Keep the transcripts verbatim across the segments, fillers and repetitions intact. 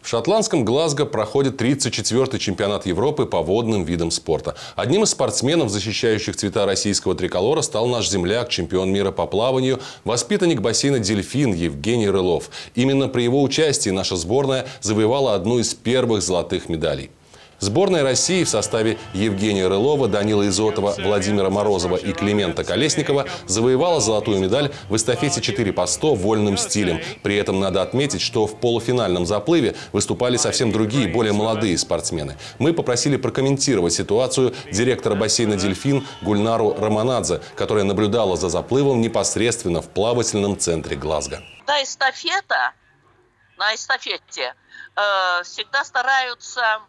шотландском Глазго проходит тридцать четвёртый чемпионат Европы по водным видам спорта. Одним из спортсменов, защищающих цвета российского триколора, стал наш земляк, чемпион мира по плаванию, воспитанник бассейна «Дельфин» Евгений Рылов. Именно при его участии наша сборная завоевала одну из первых золотых медалей. Сборная России в составе Евгения Рылова, Данила Изотова, Владимира Морозова и Климента Колесникова завоевала золотую медаль в эстафете четыре по сто вольным стилем. При этом надо отметить, что в полуфинальном заплыве выступали совсем другие, более молодые спортсмены. Мы попросили прокомментировать ситуацию директора бассейна «Дельфин» Гульнару Романадзе, которая наблюдала за заплывом непосредственно в плавательном центре Глазго. Да, эстафета, на эстафете э, всегда стараются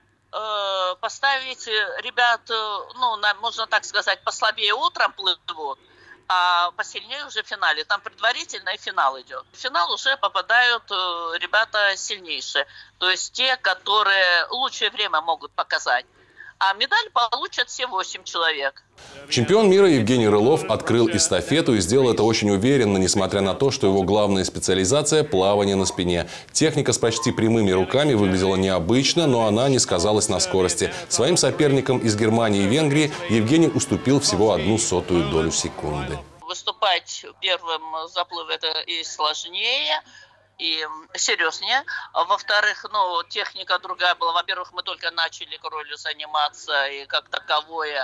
поставить ребят, ну, можно так сказать, послабее утром плывут, а посильнее уже в финале. Там предварительный финал идет. В финал уже попадают ребята сильнейшие, то есть те, которые лучшее время могут показать. А медаль получат все восемь человек. Чемпион мира Евгений Рылов открыл эстафету и сделал это очень уверенно, несмотря на то, что его главная специализация – плавание на спине. Техника с почти прямыми руками выглядела необычно, но она не сказалась на скорости. Своим соперникам из Германии и Венгрии Евгений уступил всего одну сотую долю секунды. Выступать первым заплывом это и сложнее, и серьезнее. Во-вторых, ну, техника другая была. Во-первых, мы только начали кролью заниматься, и как таковое,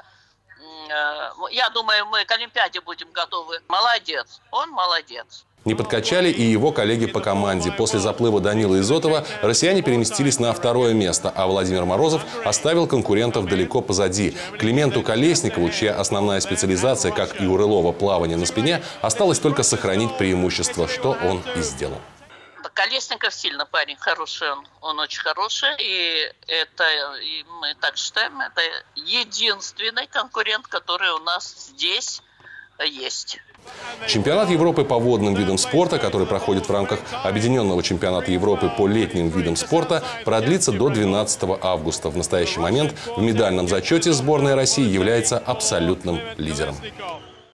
я думаю, мы к Олимпиаде будем готовы. Молодец, он молодец. Не подкачали и его коллеги по команде. После заплыва Данила Изотова россияне переместились на второе место, а Владимир Морозов оставил конкурентов далеко позади. Клименту Колесникову, чья основная специализация, как и у Рылова, плавание на спине, осталось только сохранить преимущество, что он и сделал. Колесников сильно парень, хороший он, он очень хороший, и это, и мы так считаем, это единственный конкурент, который у нас здесь есть. Чемпионат Европы по водным видам спорта, который проходит в рамках Объединенного чемпионата Европы по летним видам спорта, продлится до двенадцатого августа. В настоящий момент в медальном зачете сборная России является абсолютным лидером.